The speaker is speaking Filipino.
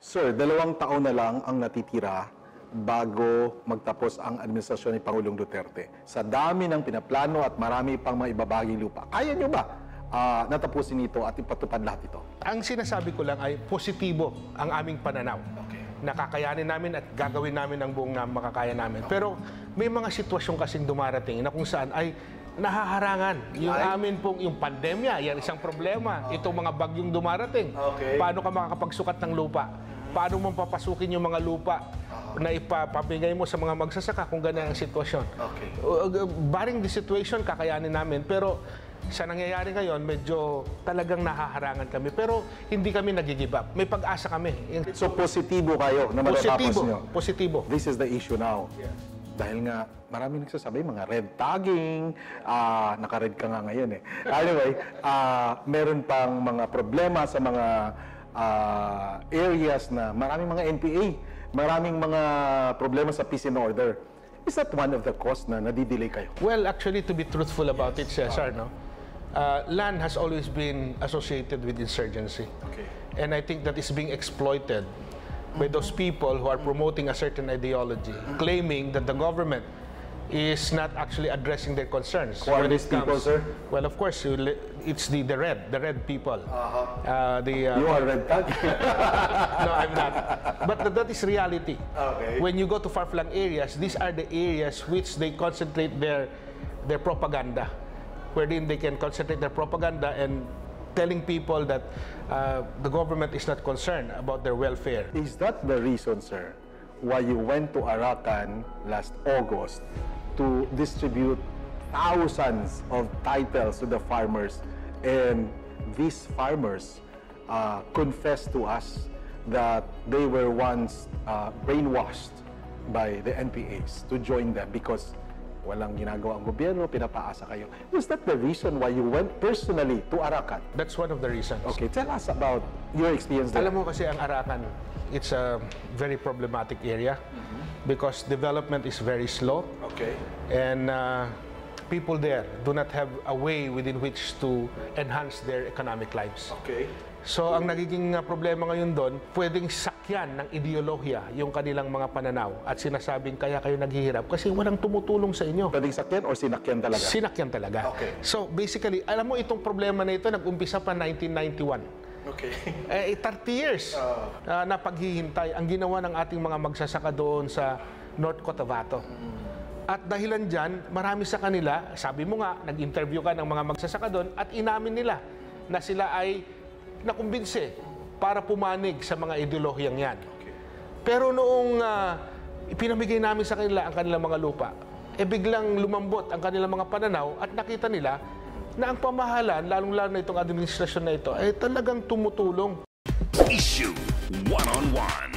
Sir, 2 taon na lang ang natitira bago magtapos ang administrasyon ni Pangulong Duterte. Sa dami ng pinaplano at marami pang mga ibabaging lupa, kaya nyo ba natapusin ito at ipatupad lahat ito? Ang sinasabi ko lang ay positibo ang aming pananaw. Okay. Nakakayanin namin at gagawin namin ang buong na makakaya namin. Pero may mga sitwasyon kasing dumarating na kung saan ay nahaharangan. Yung amin pong, yung pandemya, yan isang problema. Itong mga bagyong dumarating. Okay. Paano ka makakapagsukat ng lupa? Paano mo papasukin yung mga lupa na ipapamigay mo sa mga magsasaka kung ganyan ang sitwasyon? Okay. Barring the situation, kakayanin namin. Pero sa nangyayari ngayon, medyo talagang nahaharangan kami. Pero hindi kami nag-give up. May pag-asa kami. So positibo kayo na matatapos nyo? Positibo. This is the issue now. Yeah. Dahil nga marami nagsasabi, mga red tagging, naka-red ka nga ngayon eh. Anyway, meron pang mga problema sa mga areas na maraming mga NPA, maraming mga problema sa peace and order. Is that one of the cause na nadidelay kayo? Well, actually, to be truthful about it, Cesar, no? Land has always been associated with insurgency. Okay. And I think that is being exploited by those people who are promoting a certain ideology, claiming that the government is not actually addressing their concerns. Who are these people, sir? Well, of course, it's the red people. You are red tag? No, I'm not. But that is reality. Okay. When you go to far-flung areas, these are the areas which they concentrate their propaganda, wherein they can concentrate their propaganda and telling people that the government is not concerned about their welfare. Is that the reason, sir, why you went to Arakan last August to distribute thousands of titles to the farmers, and these farmers confessed to us that they were once brainwashed by the NPAs to join them because walang ginagawa ang gobyerno, pinapaasa kayo. Was that the reason why you went personally to Arakan? That's one of the reasons. Okay, tell us about your experience there. Alam mo kasi ang Arakan, it's a very problematic area because development is very slow. Okay. And people there do not have a way within which to enhance their economic lives. Okay. So ang nagiging problema ngayon doon, pwedeng sakyan ng ideolohiya yung kanilang mga pananaw at sinasabing kaya kayo naghihirap kasi walang tumutulong sa inyo. Pwedeng sakyan or sinakyan talaga? Sinakyan talaga. Okay. So basically, alam mo itong problema na ito nag-umpisa pa 1991. Okay. 30 years na paghihintay ang ginawa ng ating mga magsasaka doon sa North Cotabato. At dahilan dyan, marami sa kanila, sabi mo nga, nag-interview ka ng mga magsasaka doon at inamin nila na sila ay nakumbinse para pumanig sa mga ideolohiyang yan. Okay. Pero noong ipinamigay namin sa kanila ang kanilang mga lupa, biglang lumambot ang kanilang mga pananaw at nakita nila na ang pamahalaan, lalong-lalo na itong administrasyon na ito, ay talagang tumutulong. Issue 1-on-1.